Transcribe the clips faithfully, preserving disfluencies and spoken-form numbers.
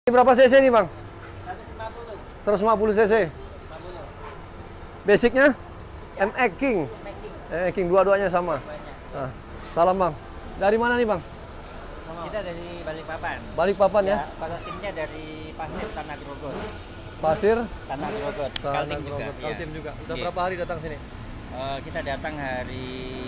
Ini berapa cc nih bang? seratus lima puluh. seratus lima puluh cc. Basicnya M X King. M X King dua-duanya sama. Nah, salam bang. Dari mana nih bang? Kita dari Balikpapan. Balikpapan ya? Ya, kalau timnya dari Pasir Tanah Grogol. Pasir Tanah Grogol. Tanah Kaltim juga. Grogol. Kaltim Ya. juga. Udah Iya. berapa hari datang sini? Eh, kita datang hari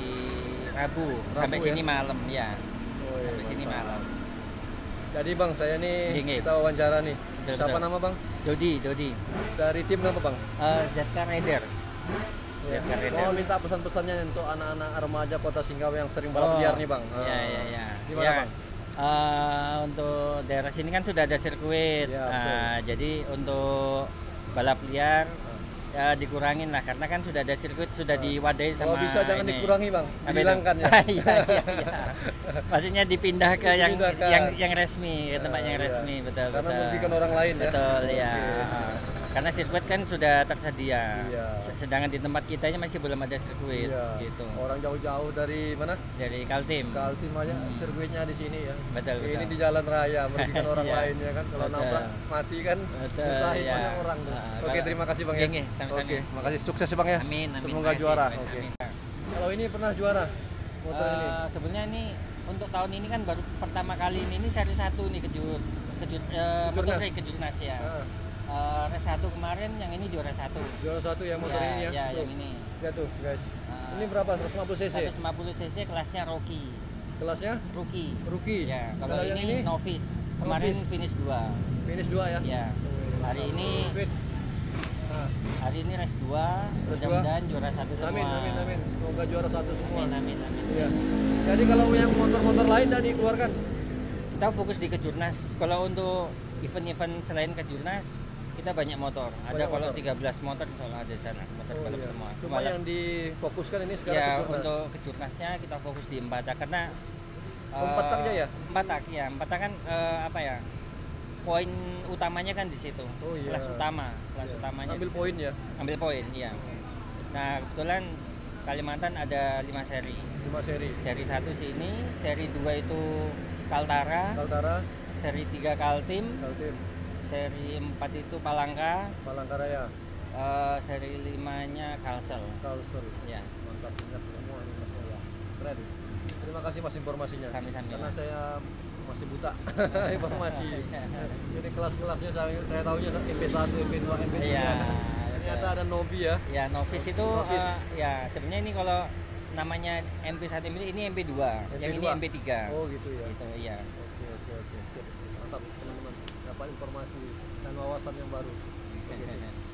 Rabu, Rabu sampai ya? sini malam ya. Oh, iya, Sampai sini mantap. malam. Jadi bang, saya nih Iya, iya. kita wawancara nih. Betul, Siapa betul. nama bang? Dodi, Dodi. Dari tim apa bang? Eh, Z K Rider. Ya. Z K Rider. Mau minta pesan-pesannya untuk anak-anak remaja Kota Singkawa yang sering balap Oh, liar nih bang. Iya, iya, iya. Gimana Ya, bang? eh, untuk daerah sini kan sudah ada sirkuit. Ya, Nah, jadi untuk balap liar ya dikurangin lah karena kan sudah ada sirkuit, sudah diwadahi sama Kalau bisa jangan ini. dikurangi bang, Apa itu? dihilangkan ya. Iya, iya, iya. Maksudnya dipindah ke yang Dipindahkan. yang yang resmi, ke tempat Ah, yang iya. resmi, betul, Karena betul. merugikan orang lain ya. Betul, ya. Oke. Karena sirkuit kan sudah tersedia. Iya. S- Sedangkan di tempat kita ini masih belum ada sirkuit Iya. gitu. Orang jauh-jauh dari mana? Dari Kaltim. Kaltim aja, Hmm. sirkuitnya di sini ya. Betul, Ini betul. di jalan raya, merugikan orang Iya. lain ya kan. Kalau Betul. nabrak mati kan, Betul, nyusahin iya. banyak orang tuh. Ah, Oke, kalau- terima kasih bang Iya, ya. iya, sama-sama. Oke, makasih. Sukses ya bang ya. Amin, amin. Semoga Makasih, juara. amin, Oke. amin. Kalau ini pernah juara motor ini. Eh, sebenarnya ini untuk tahun ini kan baru pertama kali ini, ini seri satu nih kejur kejur eh, motor Kejurnas. kejurnas ya. Ah, Eh, race satu kemarin, yang ini juara satu. juara satu ya motor Ya, ini ya. ya, Tuh. yang ini. Lihat tuh guys. Ah. Ini berapa? seratus lima puluh cc. seratus lima puluh cc kelasnya rookie. Kelasnya Rookie. rookie. Ya, kalau Kalau yang ini, ini novice. Kemarin Novice. finish dua. finish dua ya. Ya. Hari ini Speed. Nah, hari ini race dua. Race dua. Mudah-mudahan juara satu semua. amin amin amin. Semoga juara satu semua. Amin, amin, amin. Iya. Jadi kalau yang motor-motor lain tidak dikeluarkan. Kita fokus di kejurnas. Kalau untuk event-event selain kejurnas, kita banyak motor. Ada Banyak kalau motor. tiga belas motor insya Allah ada di sana, motor Oh, balap iya. semua. Cuma Balap- yang difokuskan ini sekarang ya kejurnas. untuk kejurnasnya kita fokus di empat tak karena Oh, eh, empat taknya ya? Empat tak ya, empat tak kan eh, apa ya? Poin utamanya kan di situ. Oh, iya. Kelas utama, kelas Iya. utamanya. Ambil di situ. poin ya. Ambil poin, iya. Nah, kebetulan Kalimantan ada lima seri. lima seri. Seri satu sini, seri dua itu Kaltara, Kaltara, seri tiga Kaltim, Kaltim, seri empat itu Palangka, Palangkaraya, eh, seri limanya Kalsel. Kalsel. Ya, Mantap, ingat semua ini Mas ya. Keren. Terima kasih Mas informasinya. Sami-sami, Karena Mas. saya masih buta informasi. Jadi kelas-kelasnya saya saya tahunya M P satu, M P dua, M P tiga. Iya. Ternyata ada Nobi ya. Ya, novice itu Novice. eh, ya sebenarnya ini kalau namanya M P satu ini M P dua, yang ini M P dua. M P tiga. Oh gitu ya. Gitu, iya. Oke oke oke. Sip. Mantap teman-teman. Dapat informasi dan wawasan yang baru. Oke.